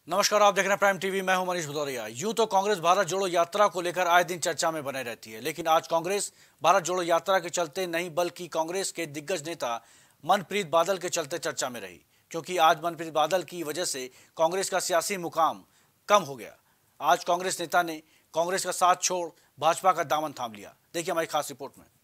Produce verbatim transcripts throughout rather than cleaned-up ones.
नमस्कार, आप देख रहे हैं प्राइम टीवी। मैं हूं मनीष भदौरिया। यूं तो कांग्रेस भारत जोड़ो यात्रा को लेकर आए दिन चर्चा में बने रहती है, लेकिन आज कांग्रेस भारत जोड़ो यात्रा के चलते नहीं बल्कि कांग्रेस के दिग्गज नेता मनप्रीत बादल के चलते चर्चा में रही, क्योंकि आज मनप्रीत बादल की वजह से कांग्रेस का सियासी मुकाम कम हो गया। आज कांग्रेस नेता ने कांग्रेस का साथ छोड़ भाजपा का दामन थाम लिया। देखिए हमारी खास रिपोर्ट में।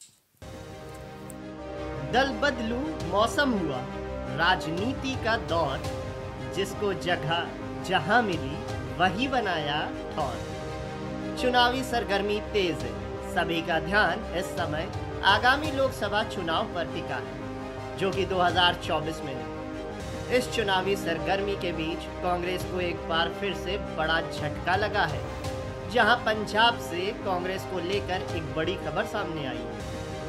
दल बदलू मौसम हुआ, राजनीति का दौर, जिसको जगह जहां मिली वही बनाया ठौर। चुनावी सरगर्मी तेज है, सभी का ध्यान इस समय आगामी लोकसभा चुनाव पर टिका है, जो कि दो हज़ार चौबीस में है। इस चुनावी सरगर्मी के बीच कांग्रेस को एक बार फिर से बड़ा झटका लगा है, जहां पंजाब से कांग्रेस को लेकर एक बड़ी खबर सामने आई है।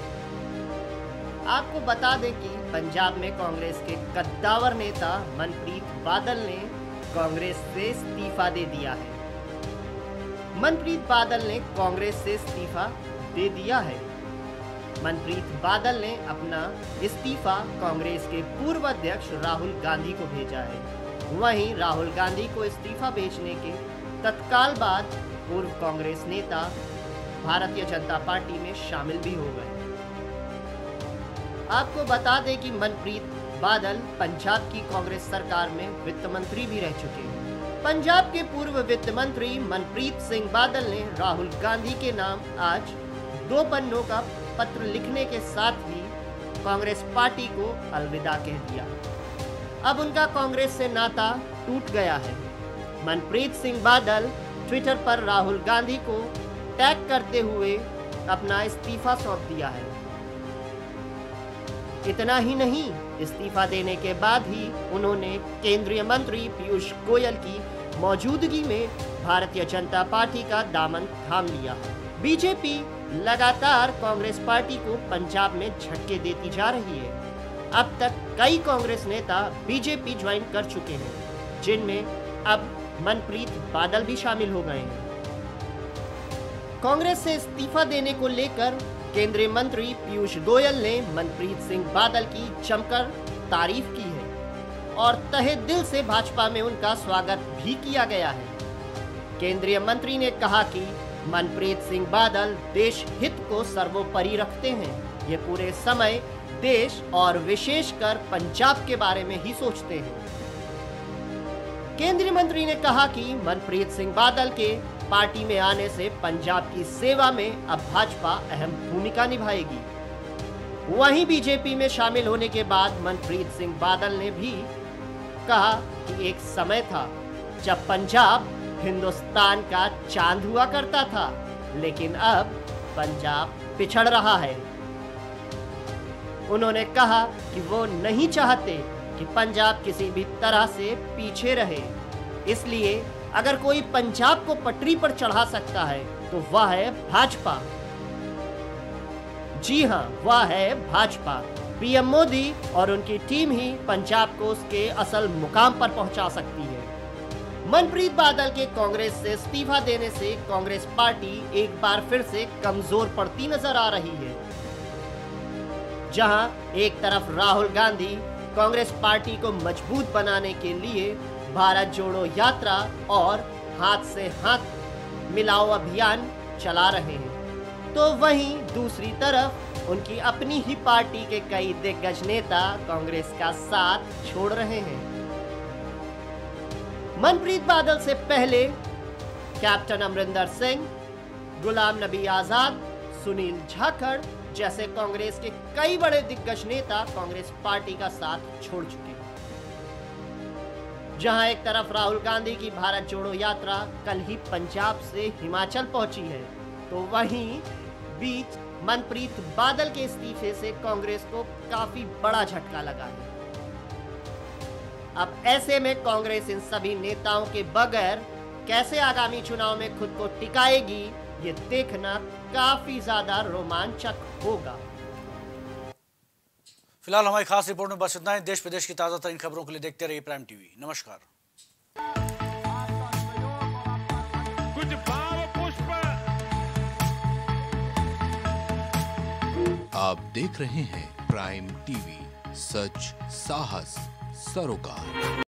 आपको बता दें कि पंजाब में कांग्रेस के कद्दावर नेता मनप्रीत बादल ने कांग्रेस से इस्तीफा दे दिया है। मनप्रीत बादल ने कांग्रेस से इस्तीफा दे दिया है। मनप्रीत बादल ने अपना इस्तीफा कांग्रेस के पूर्व अध्यक्ष राहुल गांधी को भेजा है। वहीं राहुल गांधी को इस्तीफा भेजने के तत्काल बाद पूर्व कांग्रेस नेता भारतीय जनता पार्टी में शामिल भी हो गए। आपको बता दें कि मनप्रीत बादल पंजाब की कांग्रेस सरकार में वित्त मंत्री भी रह चुके हैं। पंजाब के पूर्व वित्त मंत्री मनप्रीत सिंह बादल ने राहुल गांधी के नाम आज दो पन्नों का पत्र लिखने के साथ ही कांग्रेस पार्टी को अलविदा कह दिया। अब उनका कांग्रेस से नाता टूट गया है। मनप्रीत सिंह बादल ट्विटर पर राहुल गांधी को टैग करते हुए अपना इस्तीफा सौंप दिया है। इतना ही नहीं, इस्तीफा देने के बाद ही उन्होंने केंद्रीय मंत्री पीयूष गोयल की मौजूदगी में भारतीय जनता पार्टी का दामन थाम लिया। बीजेपी लगातार कांग्रेस पार्टी को पंजाब में झटके देती जा रही है। अब तक कई कांग्रेस नेता बीजेपी ज्वाइन कर चुके हैं, जिनमें अब मनप्रीत बादल भी शामिल हो गए हैं। कांग्रेस से इस्तीफा देने को लेकर केंद्रीय मंत्री पीयूष गोयल ने मनप्रीत सिंह बादल की जमकर तारीफ की है और तहे दिल से भाजपा में उनका स्वागत भी किया गया है। केंद्रीय मंत्री ने कहा कि मनप्रीत सिंह बादल देश हित को सर्वोपरि रखते हैं। ये पूरे समय देश और विशेषकर पंजाब के बारे में ही सोचते हैं। केंद्रीय मंत्री ने कहा कि मनप्रीत सिंह बादल के पार्टी में आने से पंजाब की सेवा में अब भाजपा अहम भूमिका निभाएगी। वहीं बीजेपी में शामिल होने के बाद मनप्रीत सिंह बादल ने भी कहा कि एक समय था जब पंजाब हिंदुस्तान का चांद हुआ करता था, लेकिन अब पंजाब पिछड़ रहा है। उन्होंने कहा कि वो नहीं चाहते कि पंजाब किसी भी तरह से पीछे रहे, इसलिए अगर कोई पंजाब को पटरी पर चढ़ा सकता है तो वह है भाजपा। जी हां, वह है भाजपा। पीएम मोदी और उनकी टीम ही पंजाब को उसके असल मुकाम पर पहुंचा सकती है। मनप्रीत बादल के कांग्रेस से इस्तीफा देने से कांग्रेस पार्टी एक बार फिर से कमजोर पड़ती नजर आ रही है। जहां एक तरफ राहुल गांधी कांग्रेस पार्टी को मजबूत बनाने के लिए भारत जोड़ो यात्रा और हाथ से हाथ मिलाओ अभियान चला रहे हैं, तो वहीं दूसरी तरफ उनकी अपनी ही पार्टी के कई दिग्गज नेता कांग्रेस का साथ छोड़ रहे हैं। मनप्रीत बादल से पहले कैप्टन अमरिंदर सिंह, गुलाम नबी आजाद, सुनील जाखड़ जैसे कांग्रेस के कई बड़े दिग्गज नेता कांग्रेस पार्टी का साथ छोड़ चुके हैं। जहां एक तरफ राहुल गांधी की भारत जोड़ो यात्रा कल ही पंजाब से हिमाचल पहुंची है, तो वहीं बीच मनप्रीत बादल के इस्तीफे से कांग्रेस को काफी बड़ा झटका लगा है। अब ऐसे में कांग्रेस इन सभी नेताओं के बगैर कैसे आगामी चुनाव में खुद को टिकाएगी, ये देखना काफी ज्यादा रोमांचक होगा। फिलहाल हमारी खास रिपोर्ट में बस इतना ही। देश प्रदेश की ताजा तरीन खबरों के लिए देखते रहिए प्राइम टीवी। नमस्कार। कुछ भाव पुष्प। आप देख रहे हैं प्राइम टीवी, सच साहस सरोकार।